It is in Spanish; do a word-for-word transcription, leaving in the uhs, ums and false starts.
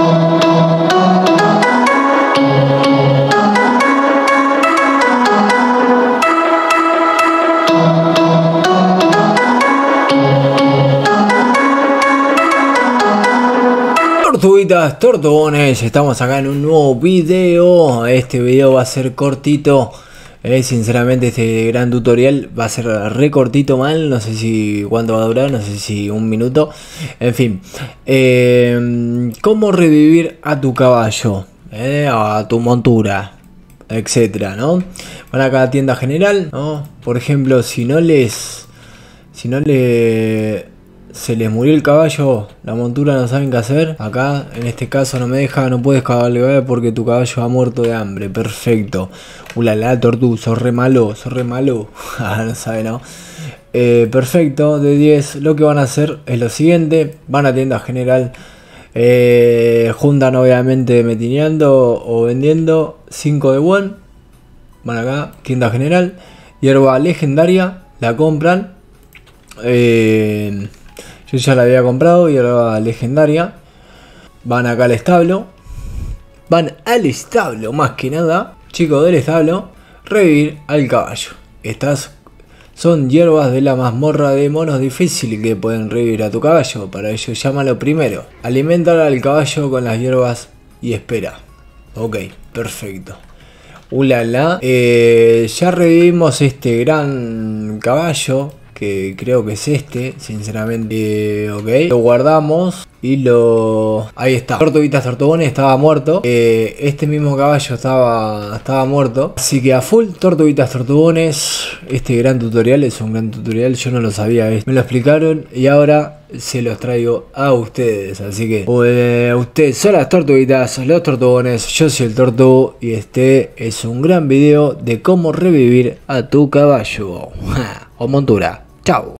Tortuguitas, tortugones, estamos acá en un nuevo video. Este video va a ser cortito, eh, sinceramente este gran tutorial va a ser re cortito mal, no sé si cuánto va a durar, no sé si un minuto. En fin, eh, cómo revivir a tu caballo, eh, a tu montura, etcétera, ¿no? Van acá a tienda general, ¿no? Por ejemplo, si no les, si no le se les murió el caballo, la montura, no saben qué hacer. Acá, en este caso, no me deja, no puedes cabalgar porque tu caballo ha muerto de hambre. Perfecto. Ulala, Tortu, sos re malo, sos re malo. No sabe, ¿no? Eh, perfecto, de diez. Lo que van a hacer es lo siguiente: van a tienda general, eh, juntan obviamente metineando o vendiendo cinco de buen. Van acá, tienda general, hierba legendaria, la compran. Eh. Yo ya la había comprado y ahora legendaria. Van acá al establo. Van al establo más que nada. Chicos del establo. Revivir al caballo. Estas son hierbas de la mazmorra de monos difícil que pueden revivir a tu caballo. Para ello llámalo primero. Alimentar al caballo con las hierbas y espera. Ok, perfecto. Ulala. Eh, ya revivimos este gran caballo, que creo que es este, sinceramente. Ok, lo guardamos y lo... ahí está. Tortuguitas, tortugones, estaba muerto. eh, Este mismo caballo estaba, estaba muerto. Así que a full, tortuguitas, tortugones. Este gran tutorial es un gran tutorial. Yo no lo sabía, me lo explicaron y ahora se los traigo a ustedes. Así que eh, ustedes son las tortuguitas, los tortugones, yo soy el Tortu. Y este es un gran video de cómo revivir a tu caballo o montura. Chao.